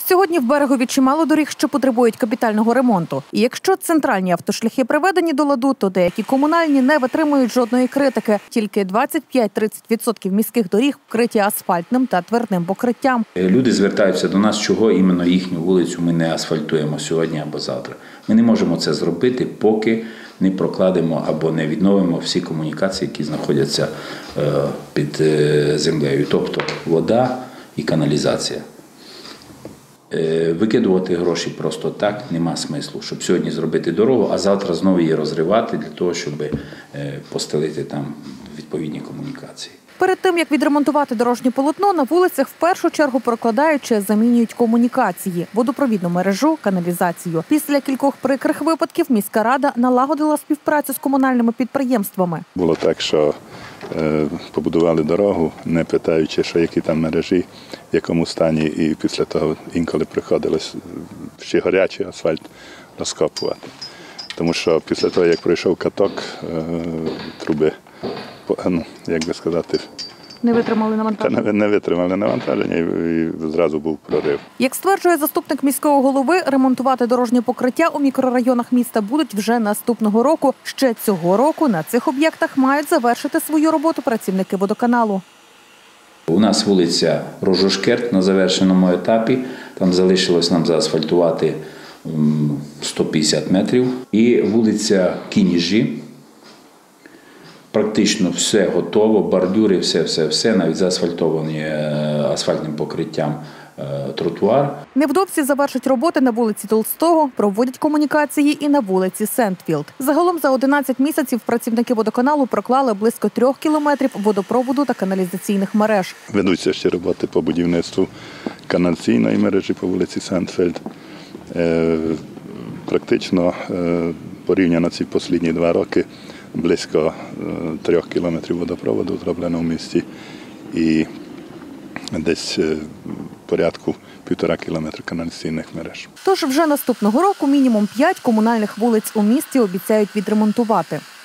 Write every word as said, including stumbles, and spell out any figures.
Сьогодні в Берегові чимало доріг, що потребують капітального ремонту. І якщо центральні автошляхи приведені до ладу, то деякі комунальні не витримують жодної критики. Тільки двадцять п'ять - тридцять відсотків міських доріг вкриті асфальтним та твердим покриттям. Люди звертаються до нас, чого іменно їхню вулицю ми не асфальтуємо сьогодні або завтра. Ми не можемо це зробити, поки не прокладемо або не відновимо всі комунікації, які знаходяться під землею, тобто вода і каналізація. Викидувати гроші просто так нема смислу, щоб сьогодні зробити дорогу, а завтра знову її розривати для того, щоб постелити там відповідні комунікації. Перед тим, як відремонтувати дорожнє полотно, на вулицях в першу чергу прокладають чи замінюють комунікації – водопровідну мережу, каналізацію. Після кількох прикрих випадків міська рада налагодила співпрацю з комунальними підприємствами. Було так, що е, побудували дорогу, не питаючи, що які там мережі, в якому стані, і після того інколи приходилось ще гарячий асфальт розкопувати. Тому що після того, як пройшов каток, е, труби, ну, як би сказати, не витримали навантаження. Та не витримали навантаження і зразу був прорив. Як стверджує заступник міського голови, ремонтувати дорожнє покриття у мікрорайонах міста будуть вже наступного року. Ще цього року на цих об'єктах мають завершити свою роботу працівники водоканалу. У нас вулиця Рожошкерт на завершеному етапі. Там залишилось нам заасфальтувати сто п'ятдесят метрів. І вулиця Кініжі. Практично все готово, бордюри, все-все-все, навіть заасфальтовані асфальтним покриттям тротуар. Невдовзі завершать роботи на вулиці Толстого, проводять комунікації і на вулиці Сентфілд. Загалом за одинадцять місяців працівники водоканалу проклали близько трьох кілометрів водопроводу та каналізаційних мереж. Ведуться ще роботи по будівництву каналізаційної мережі по вулиці Сентфілд. Практично порівняно ці останні два роки близько трьох кілометрів водопроводу зроблено в місті і десь порядку півтора кілометра каналізаційних мереж. Тож вже наступного року мінімум п'ять комунальних вулиць у місті обіцяють відремонтувати.